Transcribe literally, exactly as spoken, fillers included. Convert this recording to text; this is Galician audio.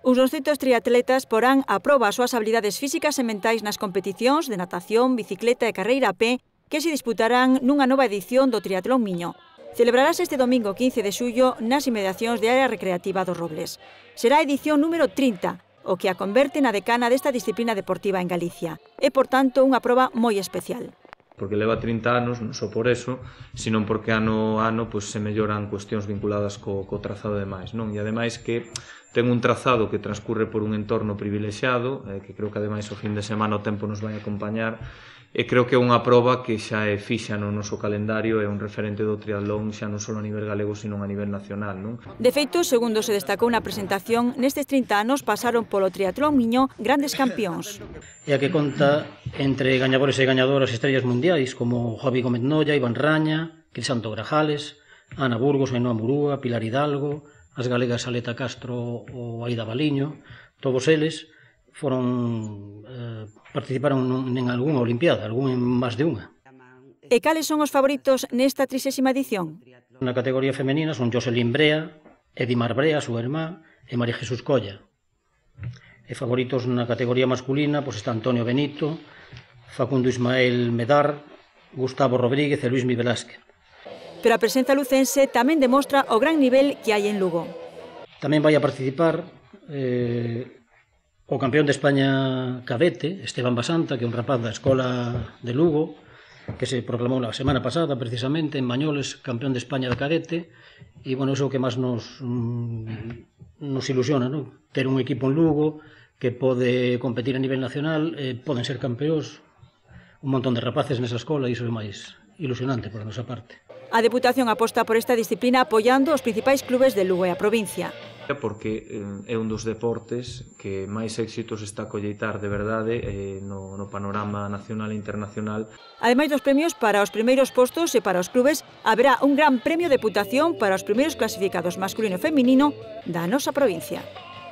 Uns douscentos triatletas porán a proba as súas habilidades físicas e mentais nas competicións de natación, bicicleta e carreira a pé que se disputarán nunha nova edición do Triatlón Miño. Celebrarase este domingo quince de xullo nas inmediacións de área recreativa dos Robles. Será a edición número trinta, o que a converte na decana desta disciplina deportiva en Galicia. É, por tanto, unha proba moi especial. Porque leva trinta anos, non só por eso, senón porque ano a ano pois, se melloran cuestións vinculadas co, co trazado e demais, non? E ademais que ten un trazado que transcurre por un entorno privilexiado, eh, que creo que ademais o fin de semana o tempo nos vai acompañar, e creo que é unha proba que xa é fixa no noso calendario, é un referente do triatlón xa non só a nivel galego, sino a nivel nacional, non? De feito, segundo se destacou na presentación, nestes trinta anos pasaron polo Triatlón Miño grandes campións. E a que conta entre gañadores e gañadoras estrellas mundiais como Javi Gómez Noya, Iván Raña, Crisanto Grajales, Ana Burgos, Ainhoa Murúa, Pilar Hidalgo, as galegas Aleta Castro ou Aida Baliño, todos eles foron eh, participaron en algunha olimpiada, algún en máis de unha. E cales son os favoritos nesta trixésima edición? Na categoría femenina son Jocelyn Brea, Edimar Brea, súa irmá, e María Jesús Colla. E favoritos na categoría masculina pois está Antonio Benito, Facundo Ismael Medar, Gustavo Rodríguez e Luismi Velázquez. Pero a presenza lucense tamén demostra o gran nivel que hai en Lugo. Tamén vai a participar eh, o campeón de España cadete, Esteban Basanta, que é un rapaz da Escola de Lugo, que se proclamou a semana pasada, precisamente, en Mañoles, campeón de España de cadete, e, bueno, iso que máis nos, nos ilusiona, non? Ter un equipo en Lugo que pode competir a nivel nacional, eh, poden ser campeóns, un montón de rapaces nesa escola, e iso é máis ilusionante por a nosa parte. A Deputación aposta por esta disciplina apoiando os principais clubes de Lugo e a provincia. Porque é un dos deportes que máis éxitos está a colleitar de verdade eh, no, no panorama nacional e internacional. Ademais dos premios para os primeiros postos e para os clubes, haberá un gran premio de Deputación para os primeiros clasificados masculino e feminino da nosa provincia.